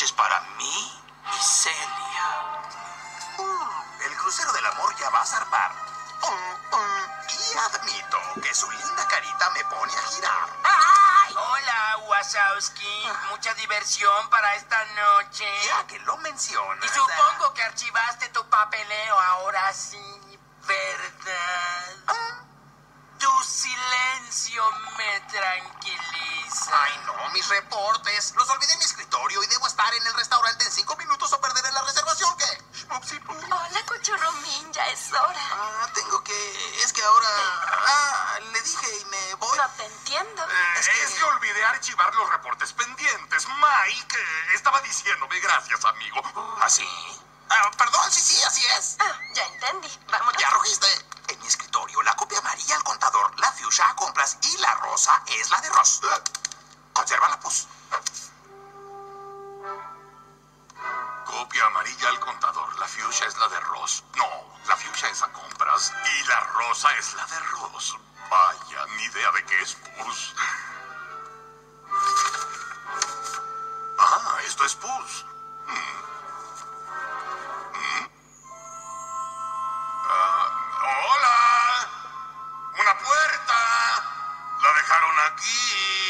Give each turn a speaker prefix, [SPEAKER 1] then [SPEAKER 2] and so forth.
[SPEAKER 1] noches para mí y Celia.
[SPEAKER 2] El crucero del amor ya va a zarpar. Y admito que su linda carita me pone a girar. ¡Ay!
[SPEAKER 3] Hola, Wazowski. Mucha diversión para esta noche.
[SPEAKER 2] Ya que lo mencionas.
[SPEAKER 3] Y supongo que archivaste tu papeleo ahora sí, ¿verdad? Tu silencio me tranquiliza.
[SPEAKER 2] Ay, no, mis reportes. Los olvidé en mi escritorio y debo estar en el restaurante en 5 minutos o perderé la reservación. ¿Qué?
[SPEAKER 4] Hola, Cuchurrumín, ya es hora.
[SPEAKER 2] Tengo que... Es que ahora... le dije y me voy.
[SPEAKER 4] No te entiendo.
[SPEAKER 5] Es que olvidé archivar los reportes pendientes. Mike estaba diciéndome gracias, amigo.
[SPEAKER 2] ¿Así? Perdón, sí, así es.
[SPEAKER 4] Ya entendí. Vámonos.
[SPEAKER 2] Ya rugiste. En mi escritorio, la copia amarilla al contador, la fuchsia a compras y la rosa es la de Ross. Consérvala, pues.
[SPEAKER 5] Copia amarilla al contador. La fuchsia es la de Ross. No, la fuchsia es a compras y la rosa es la de Ross. Vaya, ni idea de qué es pus. Ah, esto es pus. ¡Hola! ¡Una puerta! La dejaron aquí.